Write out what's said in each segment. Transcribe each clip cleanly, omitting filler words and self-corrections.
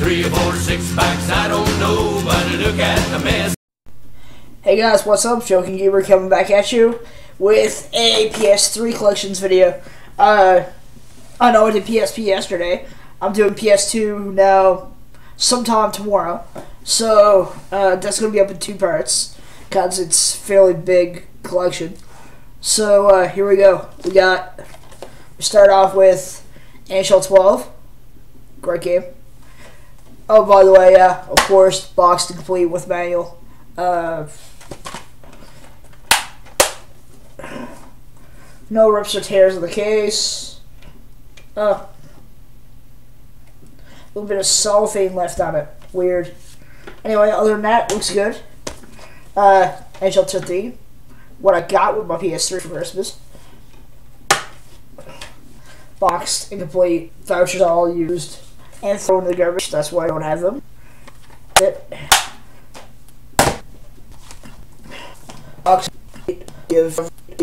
3 or 4 6-packs, I don't know, but look at the mess. Hey guys, what's up? Joking Gamer coming back at you with a PS3 collections video. I know I did PSP yesterday. I'm doing PS2 now sometime tomorrow. So that's going to be up in 2 parts because it's a fairly big collection. So here we go. We start off with NHL 12. Great game. Oh, by the way, of course, boxed and complete with manual. No rips or tears in the case. A little bit of cellophane left on it. Weird. Anyway, other than that, looks good. NHL 15. What I got with my PS3 for Christmas. Boxed and complete. Vouchers all used. And thrown in the garbage. That's why I don't have them. Box. Give.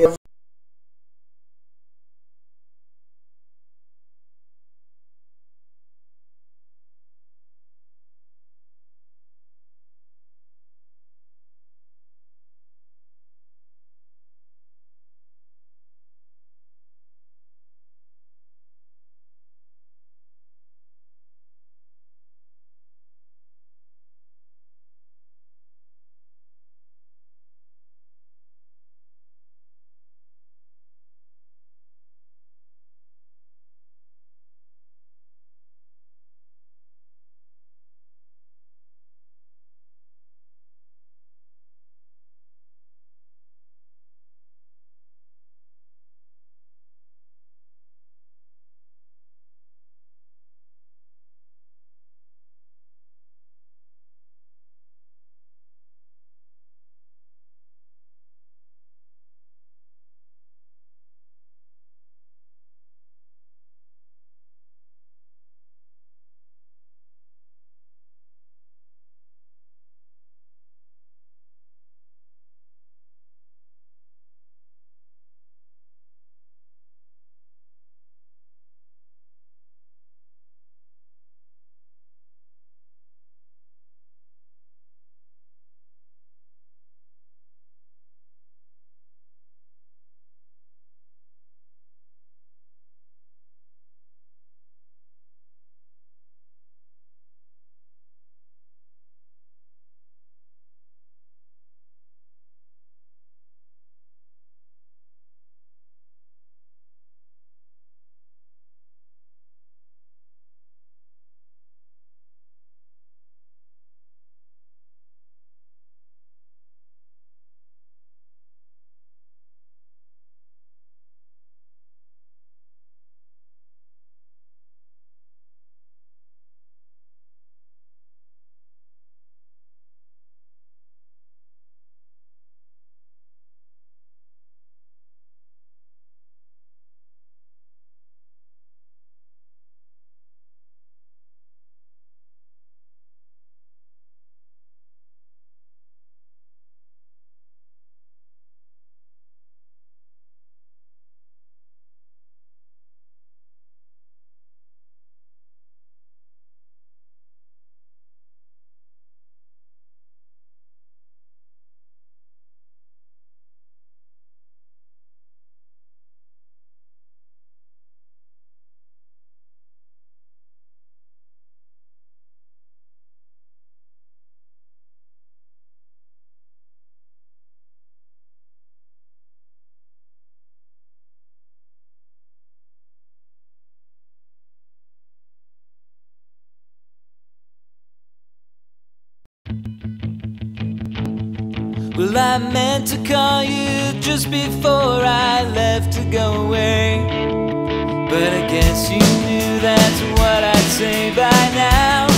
Well, I meant to call you just before I left to go away, but I guess you knew that's what I'd say by now.